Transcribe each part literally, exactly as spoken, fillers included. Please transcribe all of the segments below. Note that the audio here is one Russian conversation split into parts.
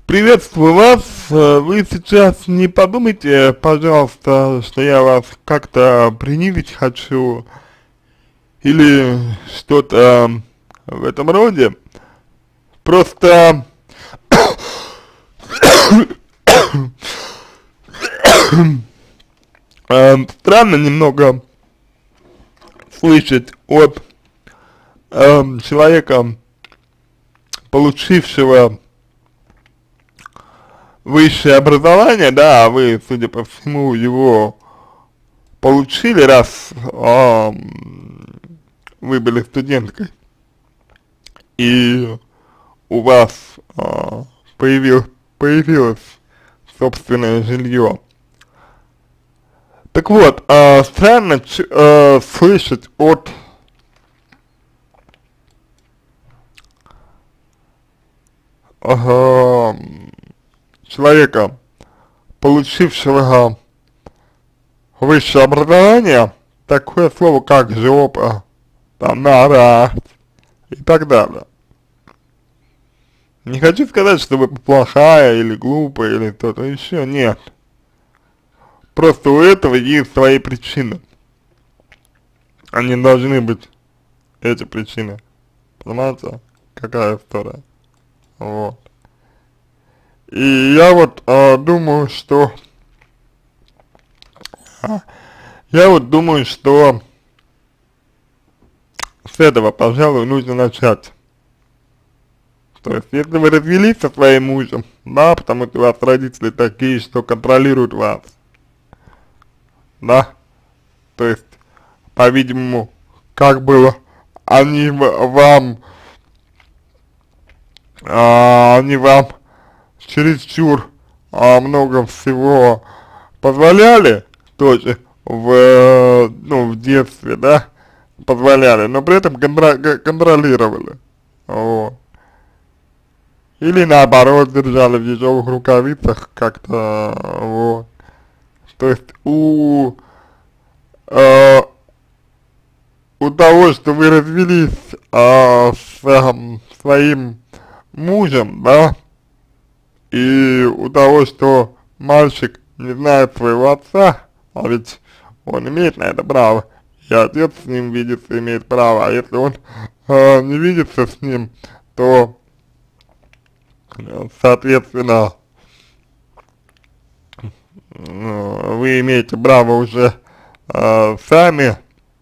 Приветствую вас. Э, Вы сейчас не подумайте, пожалуйста, что я вас как-то принизить хочу или что-то в этом роде. Просто э, странно немного слышать от э, человека, получившего высшее образование, да, вы, судя по всему, его получили, раз а, вы были студенткой, и у вас а, появил, появилось собственное жилье. Так вот, а, странно ч, а, слышать от а, человека, получившего высшее образование, такое слово, как жопа, там, нара и так далее. Не хочу сказать, что вы плохая или глупая или что-то еще, нет. Просто у этого есть свои причины. Они должны быть, эти причины. Понимаете, какая история? Вот. И я вот а, думаю, что а, я вот думаю, что с этого, пожалуй, нужно начать. То есть, если вы развелись со своим мужем, да, потому что у вас родители такие, что контролируют вас, да, то есть, по-видимому, как было, они вам, а, они вам чересчур а, много всего позволяли, тоже в, ну, в детстве, да, позволяли, но при этом контро контролировали, вот. Или наоборот, держали в ежовых рукавицах как-то, вот. То есть у, э, у того, что вы развелись э, с э, своим мужем, да, и у того, что мальчик не знает своего отца, а ведь он имеет на это право, и отец с ним видится, имеет право, а если он э, не видится с ним, то, э, соответственно, э, вы имеете право уже э, сами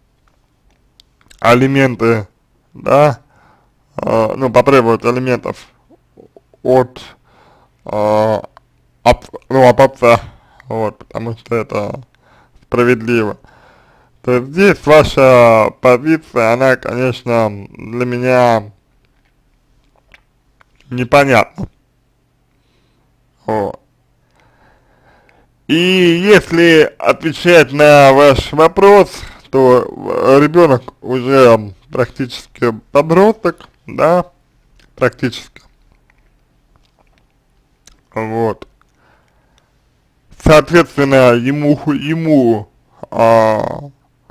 алименты, да, э, ну, потребовать алиментов от Uh, от, ну, от отца, вот, потому что это справедливо. То есть здесь ваша позиция, она, конечно, для меня непонятна. Вот. И если отвечать на ваш вопрос, то ребенок уже практически подросток, да, практически. Вот. Соответственно, ему, ему а,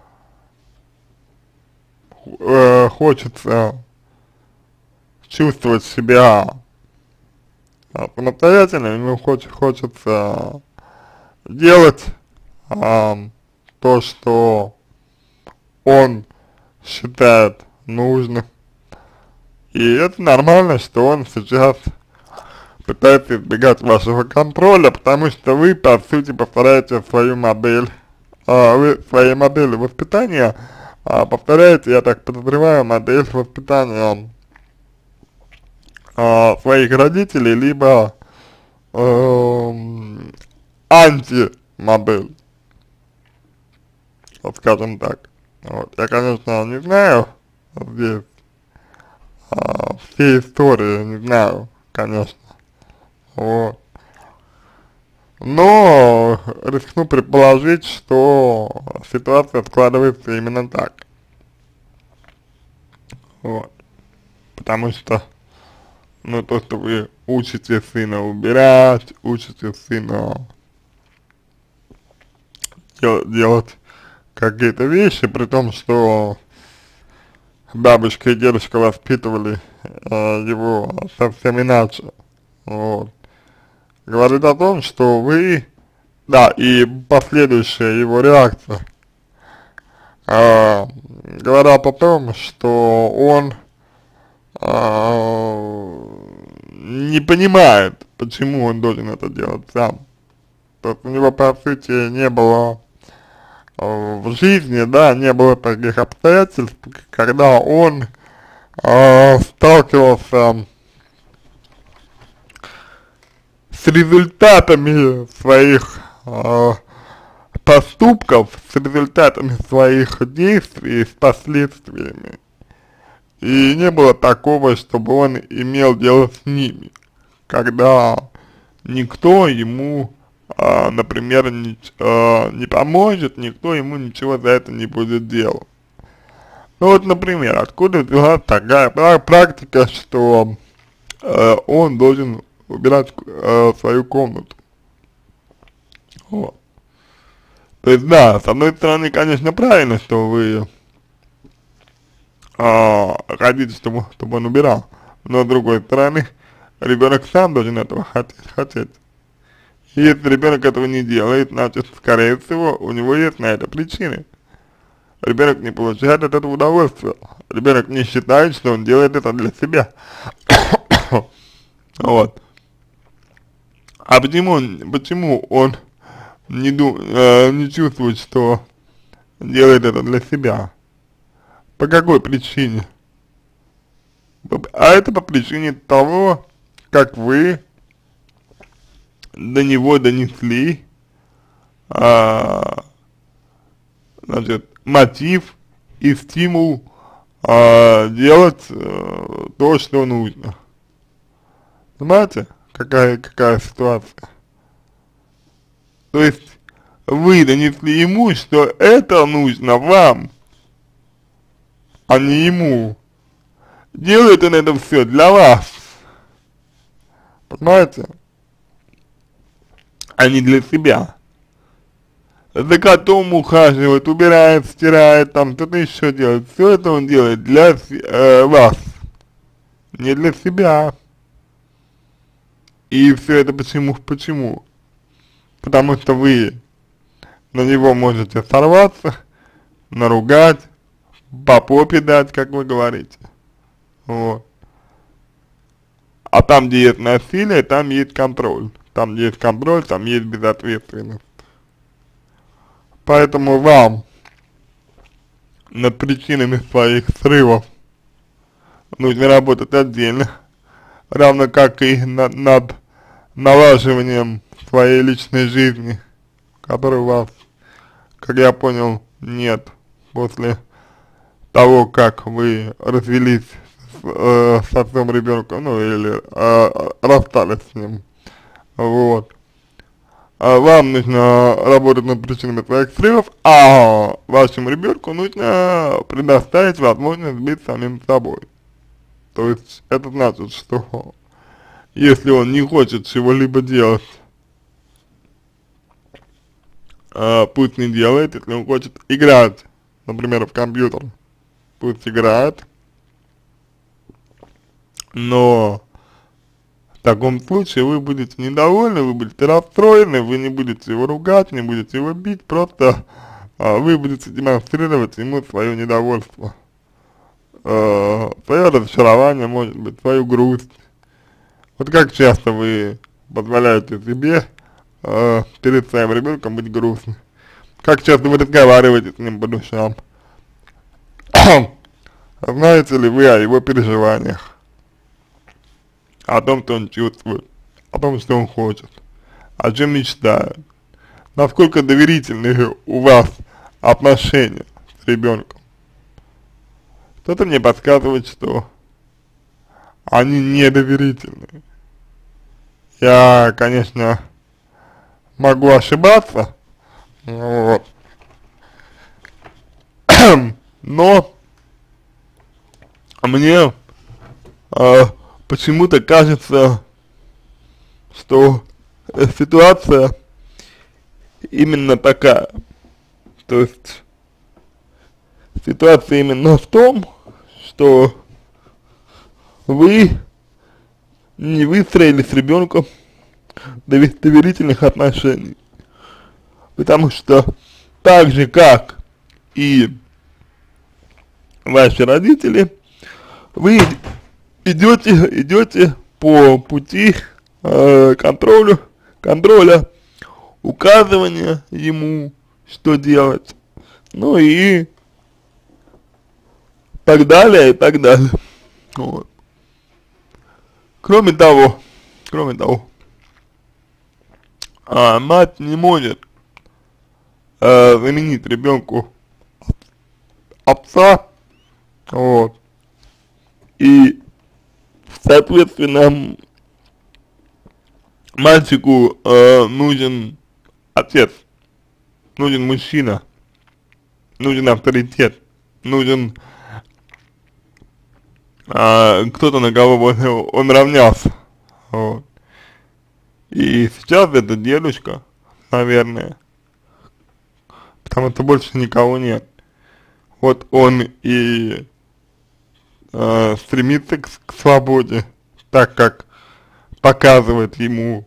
э, хочется чувствовать себя а, самостоятельно, ему хоч, хочется делать а, то, что он считает нужным. И это нормально, что он сейчас пытается избегать вашего контроля, потому что вы, по сути, повторяете свою модель, а, вы своей модели воспитания, а, повторяете, я так подозреваю, модель воспитания а, своих родителей, либо э, антимодель, вот скажем так. Вот. Я, конечно, не знаю здесь а, всей истории, не знаю, конечно. Вот. Но рискну предположить, что ситуация складывается именно так. Вот. Потому что, ну, то, что вы учите сына убирать, учите сына дел делать какие-то вещи, при том, что бабушка и дедушка воспитывали э, его совсем иначе. Вот. говорит о том, что вы, да, и последующая его реакция, э, говорят о том, что он э, не понимает, почему он должен это делать сам. То есть у него, по сути, не было э, в жизни, да, не было таких обстоятельств, когда он э, сталкивался с результатами своих э, поступков, с результатами своих действий, с последствиями. И не было такого, чтобы он имел дело с ними, когда никто ему, э, например, не, э, не поможет, никто ему ничего за это не будет делать. Ну вот, например, откуда взялась такая практика, что э, он должен убирать э, свою комнату. Вот. То есть, да, с одной стороны, конечно, правильно, что вы э, хотите, чтобы, чтобы он убирал, но с другой стороны, ребенок сам должен этого хотеть. хотеть. И если ребенок этого не делает, значит, скорее всего, у него есть на это причины. Ребенок не получает от этого удовольствия. Ребенок не считает, что он делает это для себя. Вот. А почему, почему он не, ду, э, не чувствует, что делает это для себя? По какой причине? А это по причине того, как вы до него донесли, а, значит, мотив и стимул а, делать а, то, что нужно. Понимаете, какая, какая ситуация? То есть вы донесли ему, что это нужно вам, а не ему. Делает он это все для вас. Понимаете? А не для себя. За котом ухаживает, убирает, стирает, там что-то еще делает. Все это он делает для э, вас, не для себя. И все это почему? Почему? Потому что вы на него можете сорваться, наругать, по попе дать, как вы говорите. Вот. А там, где есть насилие, там есть контроль. Там, где есть контроль, там есть безответственность. Поэтому вам над причинами своих срывов нужно работать отдельно, равно как и над, над налаживанием своей личной жизни, которой у вас, как я понял, нет после того, как вы развелись с, э, с отцом ребенка, ну или э, расстались с ним. Вот. А вам нужно работать над причинами своих срывов, а вашему ребенку нужно предоставить возможность быть самим собой. То есть это значит, что если он не хочет чего-либо делать, э, пусть не делает. Если он хочет играть, например, в компьютер, пусть играет, но в таком случае вы будете недовольны, вы будете расстроены, вы не будете его ругать, не будете его бить, просто э, вы будете демонстрировать ему свое недовольство, э, свое разочарование, может быть, свою грусть. Вот как часто вы позволяете себе э, перед своим ребенком быть грустным? Как часто вы разговариваете с ним по душам? Знаете ли вы о его переживаниях? О том, что он чувствует, о том, что он хочет, о чем мечтает, насколько доверительные у вас отношения с ребенком. Кто-то мне подсказывает, что они недоверительные. Я, конечно, могу ошибаться, вот, но мне э, почему-то кажется, что ситуация именно такая. То есть ситуация именно в том, что вы не выстроили с ребенком дове- доверительных отношений. Потому что так же, как и ваши родители, вы идете, идете по пути э, контролю, контроля, указывания ему, что делать, ну и так далее, и так далее. Вот. Кроме того, кроме того, а, мать не может э, заменить ребенку отца, вот, и, соответственно, мальчику э, нужен отец, нужен мужчина, нужен авторитет, нужен э, кто-то, на кого он, он равнялся, вот. И сейчас это дедушка, наверное, потому что больше никого нет. Вот он и э, стремится к, к свободе, так как показывает ему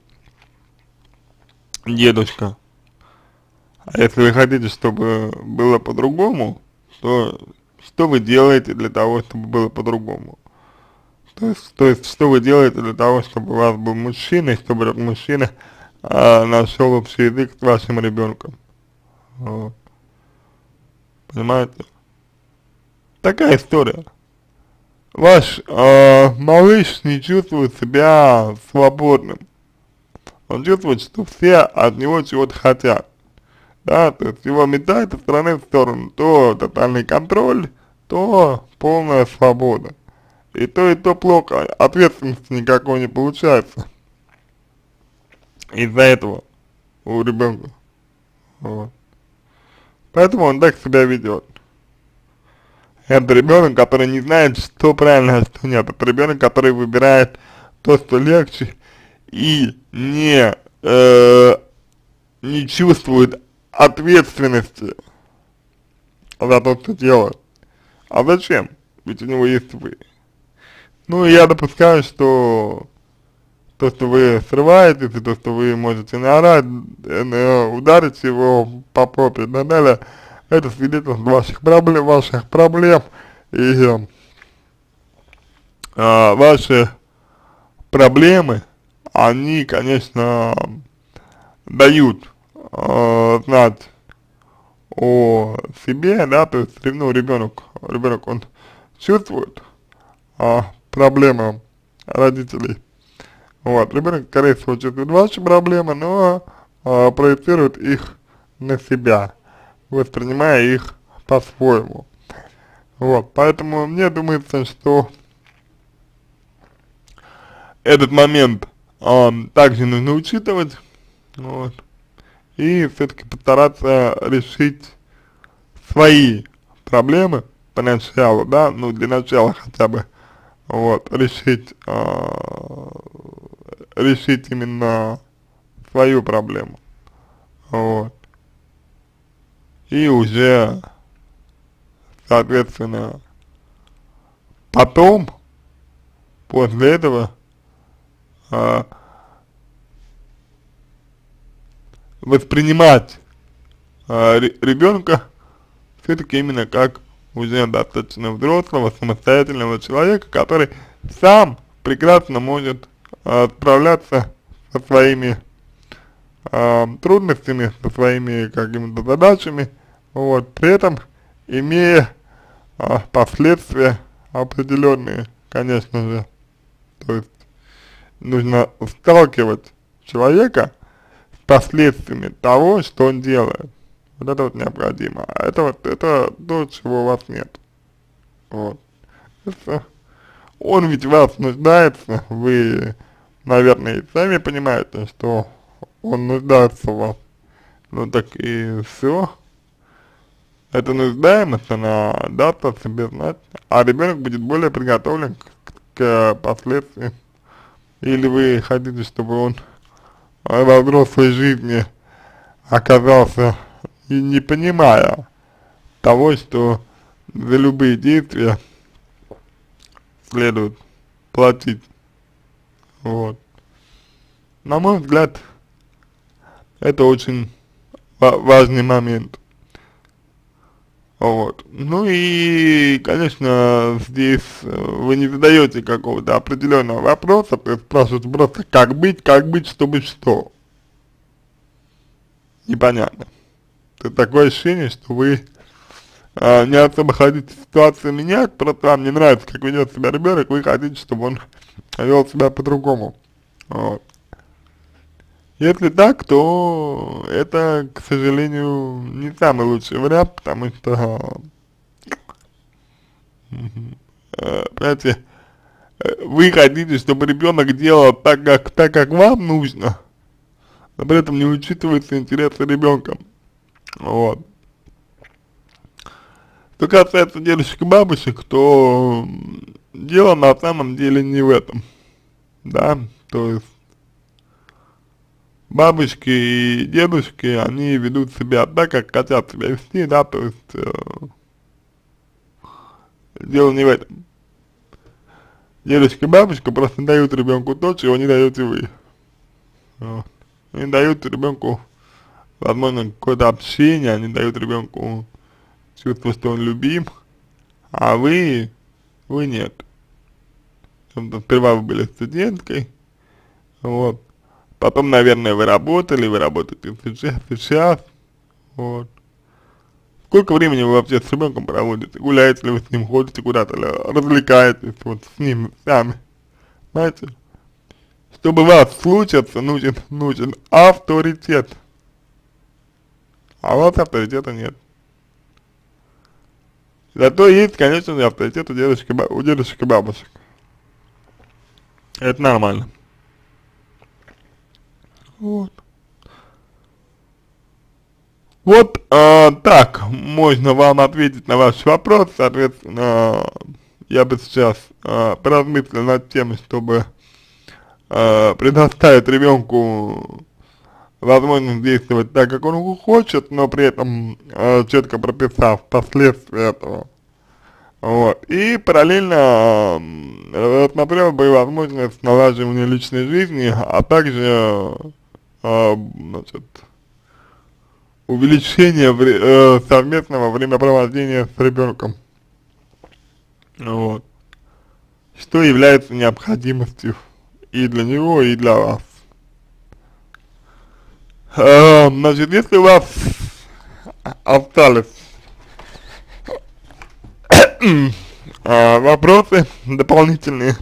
дедушка. А если вы хотите, чтобы было по-другому, то что вы делаете для того, чтобы было по-другому? То есть, то есть, что вы делаете для того, чтобы у вас был мужчина, и чтобы этот мужчина а, нашел общий язык с вашим ребенком? Вот. Понимаете? Такая история. Ваш э, малыш не чувствует себя свободным. Он чувствует, что все от него чего-то хотят. Да, то есть его метает из стороны в сторону. То тотальный контроль, то полная свобода. И то, и то плохо. Ответственности никакой не получается. Из-за этого у ребенка. Вот. Поэтому он так себя ведет. Это ребенок, который не знает, что правильно, а что нет. Это ребенок, который выбирает то, что легче, и не, э, не чувствует ответственности за то, что делает. А зачем? Ведь у него есть вы. Ну, и я допускаю, что то, что вы срываетесь, и то, что вы можете наорать, э, ударить его по попе и так далее, это свидетельство ваших проблем, ваших проблем, и э, ваши проблемы, они, конечно, дают э, знать о себе, да, то есть, ну, ребенок, ребенок, он чувствует э, проблемы родителей. Вот, ребенок, скорее всего, чувствует ваши проблемы, но э, проецирует их на себя, воспринимая их по-своему. Вот, поэтому мне думается, что этот момент э, также нужно учитывать, вот, и все-таки постараться решить свои проблемы поначалу, да, ну, для начала хотя бы, вот, решить, э, решить именно свою проблему, вот, и уже, соответственно, потом, после этого, э, воспринимать э, ребенка все-таки именно как уже достаточно взрослого, самостоятельного человека, который сам прекрасно может э, справляться со своими э, трудностями, со своими какими-то задачами, вот, при этом имея э, последствия определенные, конечно же. То есть нужно сталкивать человека с последствиями того, что он делает. Вот это вот необходимо. А это вот, это то, чего у вас нет. Вот. Это, он ведь в вас нуждается, вы, наверное, и сами понимаете, что он нуждается в вас. Ну так и все. Эта нуждаемость, она даст о себе знать, а ребенок будет более приготовлен к, к последствиям. Или вы хотите, чтобы он во взрослой жизни оказался, и не понимая того, что за любые действия следует платить. Вот. На мой взгляд, Это очень ва важный момент. Вот. Ну и, конечно, здесь вы не задаете какого-то определенного вопроса, то есть спрашиваете просто, как быть, как быть, чтобы что. Непонятно. Это такое ощущение, что вы а, не особо хотите ситуацию менять, просто вам не нравится, как ведет себя ребенок, вы хотите, чтобы он вел себя по-другому. Вот. Если так, то это, к сожалению, не самый лучший вариант, потому что, э, понимаете, э, вы хотите, чтобы ребенок делал так, как, так, как вам нужно, но при этом не учитываются интересы ребенка. Вот. Что касается дедушек и бабушек, то дело на самом деле не в этом, да, то есть бабушки и дедушки, они ведут себя так, как хотят себя вести, да, то есть э, дело не в этом. Дедушка и бабушка просто дают ребенку то, чего не даете вы. Вот. Они дают ребенку, возможно, какое-то общение, они дают ребенку чувство, что он любим, а вы, вы нет. Сперва вы были студенткой, вот. Потом, наверное, вы работали, вы работаете сейчас, сейчас, вот. Сколько времени вы вообще с ребенком проводите? Гуляете ли вы с ним, ходите куда-то, развлекаетесь вот с ним сами, знаете? Чтобы вас слушаться, нужен, нужен авторитет, а у вас авторитета нет. Зато есть, конечно же, авторитет у дедушек, у дедушек и бабушек. Это нормально. Вот. Вот э, так можно вам ответить на ваш вопрос, соответственно, я бы сейчас э, поразмыслил над тем, чтобы э, предоставить ребенку возможность действовать так, как он хочет, но при этом э, четко прописав последствия этого. Вот. И параллельно э, рассмотрел бы возможность налаживания личной жизни, а также э, значит, увеличение вре э, совместного времяпровождения с ребенком. Вот. Что является необходимостью и для него, и для вас. Э, значит, если у вас остались э, вопросы дополнительные,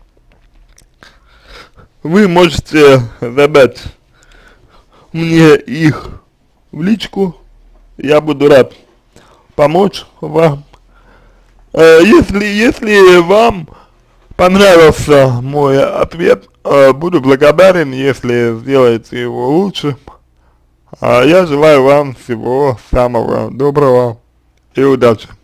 вы можете задать мне их в личку, я буду рад помочь вам. Э, если, если вам понравился мой ответ, э, буду благодарен, если сделаете его лучше. А я желаю вам всего самого доброго и удачи.